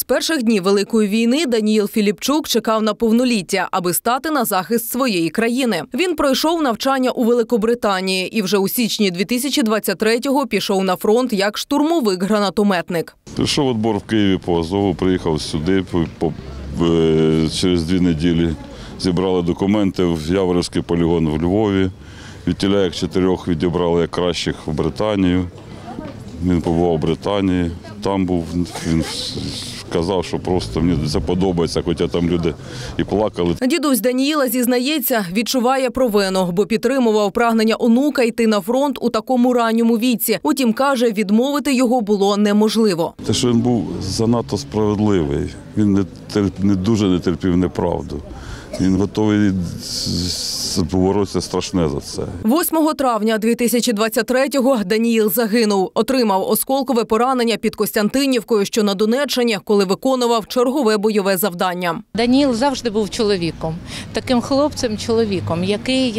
перших днів Великої війни Даніїл Філіпчук чекав на повноліття, аби стати на захист своєї країни. Він пройшов навчання у Великобританії і вже у січні 2023-го пішов на фронт як штурмовик-гранатометник. Прийшов відбір в Києві по Азову, приїхав сюди, через 2 неділі зібрали документи в Яворівський полігон в Львові. Відтіля як 4 відібрали як кращих в Британію. Він побував у Британії, там був, він сказав, що просто мені це подобається, хоча там люди і плакали. Дідусь Даніїла зізнається, відчуває провину, бо підтримував прагнення онука йти на фронт у такому ранньому віці. Утім, каже, відмовити його було неможливо. Те, що він був занадто справедливий, він не дуже не терпів неправду. Він готовий боротися страшне за це. 8 травня 2023-го Даніїл загинув. Отримав осколкове поранення під Костянтинівкою, що на Донеччині, коли виконував чергове бойове завдання. Даніїл завжди був чоловіком. Таким хлопцем-чоловіком, який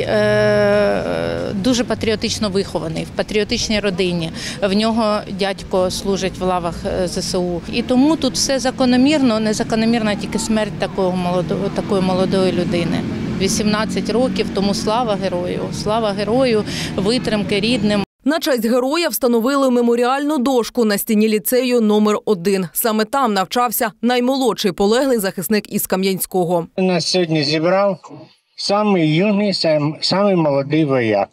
дуже патріотично вихований, в патріотичній родині. В нього дядько служить в лавах ЗСУ. І тому тут все закономірно, незакономірна тільки смерть такої молодої людини. 18 років, тому слава герою, витримки рідним. На честь героя встановили меморіальну дошку на стіні ліцею номер 1. Саме там навчався наймолодший полеглий захисник із Кам'янського. Нас сьогодні зібрав самий юний, самий молодий вояк,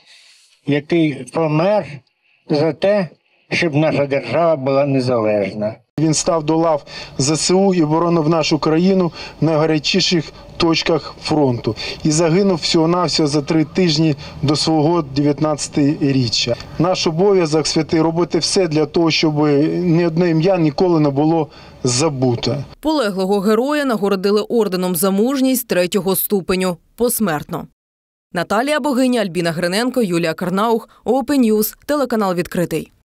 який помер за те, щоб наша держава була незалежна. Він став до лав ЗСУ і боронив нашу країну в найгарячіших точках фронту. І загинув всього-навсього за 3 тижні до свого 19-річчя. Наш обов'язок, святий, робити все для того, щоб ні одне ім'я ніколи не було забуте. Полеглого героя нагородили орденом за мужність 3-го ступеню. Посмертно. Наталія Богиня, Альбіна Гриненко, Юлія Карнаух, Open News, телеканал «Відкритий».